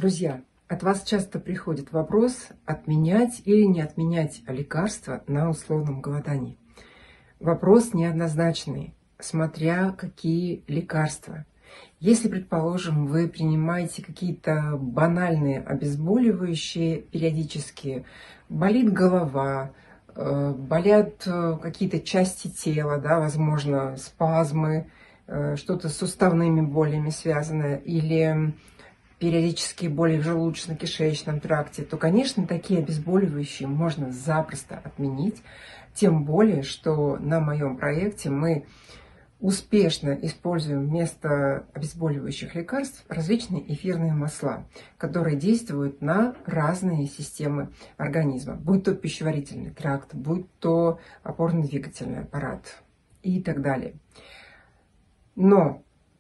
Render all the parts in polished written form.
Друзья, от вас часто приходит вопрос, отменять или не отменять лекарства на условном голодании. Вопрос неоднозначный, смотря какие лекарства. Если, предположим, вы принимаете какие-то банальные обезболивающие периодически, болит голова, болят какие-то части тела, да, возможно, спазмы, что-то с суставными болями связано, или периодические боли в желудочно-кишечном тракте, то, конечно, такие обезболивающие можно запросто отменить. Тем более, что на моем проекте мы успешно используем вместо обезболивающих лекарств различные эфирные масла, которые действуют на разные системы организма, будь то пищеварительный тракт, будь то опорно-двигательный аппарат и так далее. Но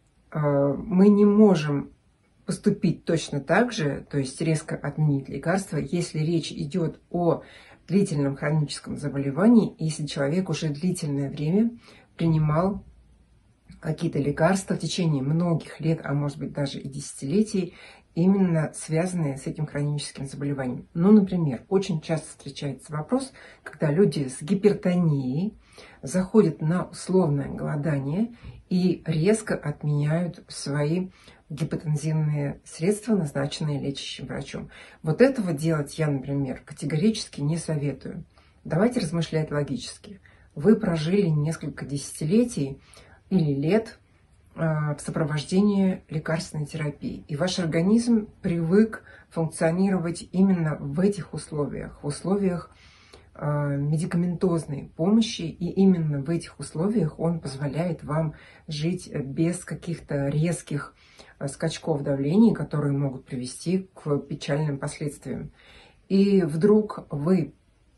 мы не можем поступить точно так же, то есть резко отменить лекарства, если речь идет о длительном хроническом заболевании, если человек уже длительное время принимал какие-то лекарства в течение многих лет, а может быть даже и десятилетий, именно связанные с этим хроническим заболеванием. Ну, например, очень часто встречается вопрос, когда люди с гипертонией заходят на условное голодание и резко отменяют свои гипотензивные средства, назначенные лечащим врачом. Вот этого делать я, например, категорически не советую. Давайте размышлять логически. Вы прожили несколько десятилетий или лет в сопровождении лекарственной терапии, и ваш организм привык функционировать именно в этих условиях, в условиях медикаментозной помощи, и именно в этих условиях он позволяет вам жить без каких-то резких скачков давления, которые могут привести к печальным последствиям. И вдруг вы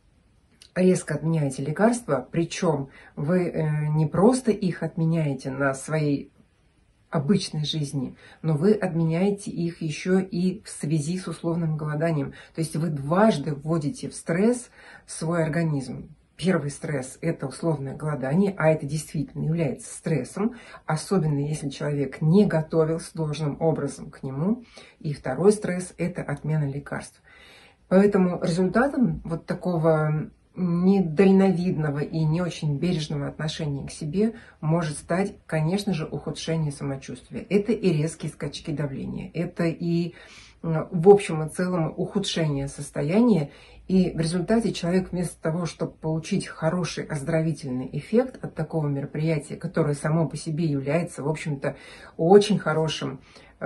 резко отменяете лекарства, причем вы не просто их отменяете на своей обычной жизни, но вы отменяете их еще и в связи с условным голоданием. То есть вы дважды вводите в стресс свой организм. Первый стресс – это условное голодание, а это действительно является стрессом, особенно если человек не готовился должным образом к нему. И второй стресс – это отмена лекарств. Поэтому результатом вот такого недальновидного и не очень бережного отношения к себе может стать, конечно же, ухудшение самочувствия. Это и резкие скачки давления, это и в общем и целом ухудшение состояния. И в результате человек вместо того, чтобы получить хороший оздоровительный эффект от такого мероприятия, которое само по себе является, в общем-то, очень хорошим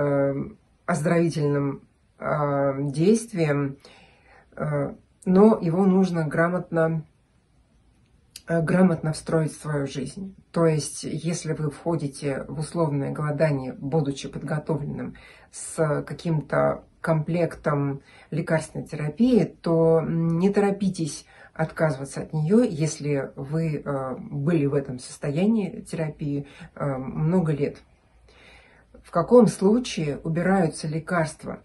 оздоровительным действием, но его нужно грамотно встроить в свою жизнь. То есть, если вы входите в условное голодание, будучи подготовленным с каким-то комплектом лекарственной терапии, то не торопитесь отказываться от нее, если вы были в этом состоянии терапии много лет. В каком случае убираются лекарства?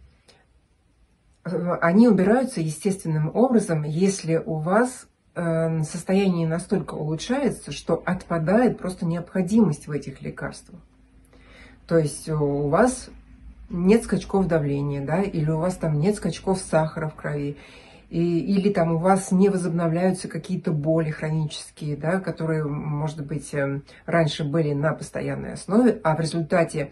Они убираются естественным образом, если у вас состояние настолько улучшается, что отпадает просто необходимость в этих лекарствах. То есть у вас нет скачков давления, да, или у вас там нет скачков сахара в крови, или там у вас не возобновляются какие-то боли хронические, да, которые, может быть, раньше были на постоянной основе, а в результате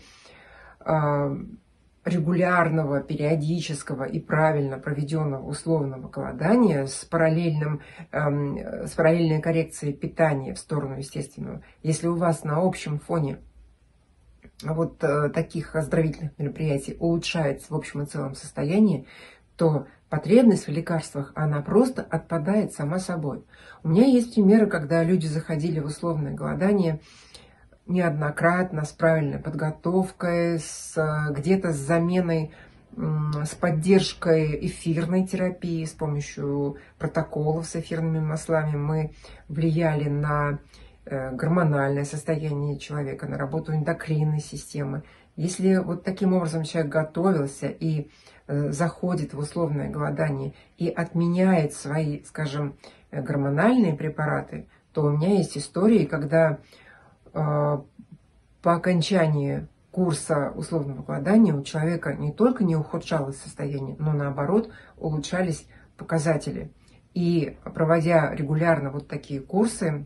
регулярного, периодического и правильно проведенного условного голодания с параллельной коррекцией питания в сторону естественного, если у вас на общем фоне вот таких оздоровительных мероприятий улучшается в общем и целом состояние, то потребность в лекарствах, она просто отпадает сама собой. У меня есть примеры, когда люди заходили в условное голодание неоднократно, с правильной подготовкой, где-то с заменой, с поддержкой эфирной терапии, с помощью протоколов с эфирными маслами мы влияли на гормональное состояние человека, на работу эндокринной системы. Если вот таким образом человек готовился и заходит в условное голодание и отменяет свои, скажем, гормональные препараты, то у меня есть истории, когда по окончании курса условного голодания у человека не только не ухудшалось состояние, но наоборот улучшались показатели. И проводя регулярно вот такие курсы,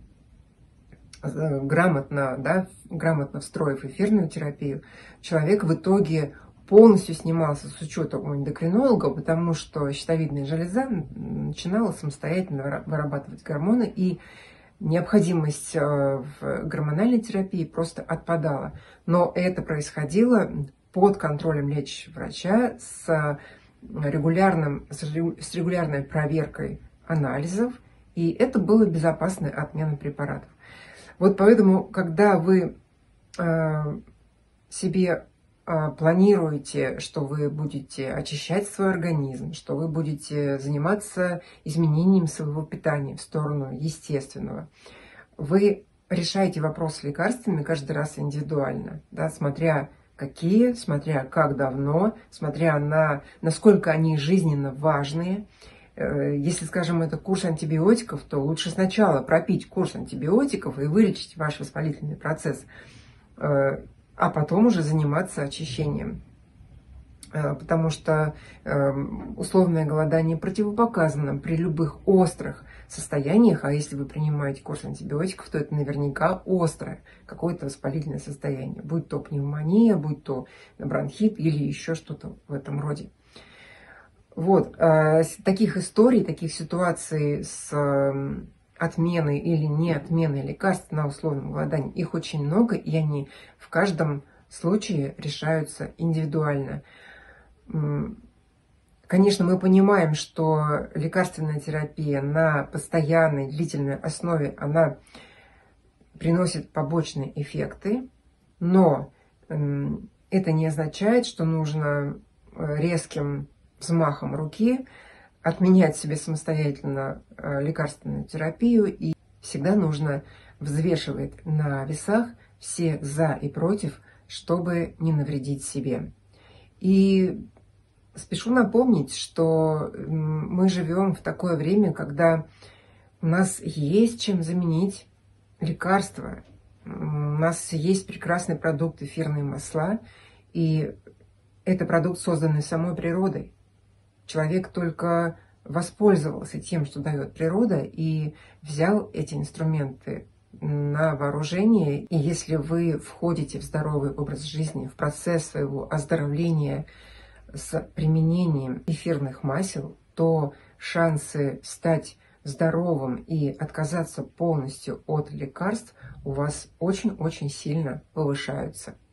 грамотно встроив эфирную терапию, человек в итоге полностью снимался с учета у эндокринолога, потому что щитовидная железа начинала самостоятельно вырабатывать гормоны, и необходимость в гормональной терапии просто отпадала. Но это происходило под контролем лечащего врача с регулярной проверкой анализов, и это было безопасной отменой препаратов. Вот поэтому, когда вы себе планируете, что вы будете очищать свой организм, что вы будете заниматься изменением своего питания в сторону естественного, вы решаете вопрос с лекарствами каждый раз индивидуально, да, смотря какие, смотря как давно, смотря на насколько они жизненно важные. Если, скажем, это курс антибиотиков, то лучше сначала пропить курс антибиотиков и вылечить ваш воспалительный процесс, а потом уже заниматься очищением. Потому что условное голодание противопоказано при любых острых состояниях, а если вы принимаете курс антибиотиков, то это наверняка острое какое-то воспалительное состояние, будь то пневмония, будь то бронхит или еще что-то в этом роде. Вот, таких историй, таких ситуаций с отменой или не отменой лекарств на условном голодании, их очень много, и они в каждом случае решаются индивидуально. Конечно, мы понимаем, что лекарственная терапия на постоянной длительной основе, она приносит побочные эффекты, но это не означает, что нужно резким взмахом руки отменять себе самостоятельно лекарственную терапию, и всегда нужно взвешивать на весах все за и против, чтобы не навредить себе. И спешу напомнить, что мы живем в такое время, когда у нас есть чем заменить лекарства, у нас есть прекрасный продукт эфирные масла, и это продукт, созданный самой природой. Человек только воспользовался тем, что дает природа, и взял эти инструменты на вооружение. И если вы входите в здоровый образ жизни, в процесс своего оздоровления с применением эфирных масел, то шансы стать здоровым и отказаться полностью от лекарств у вас очень-очень сильно повышаются.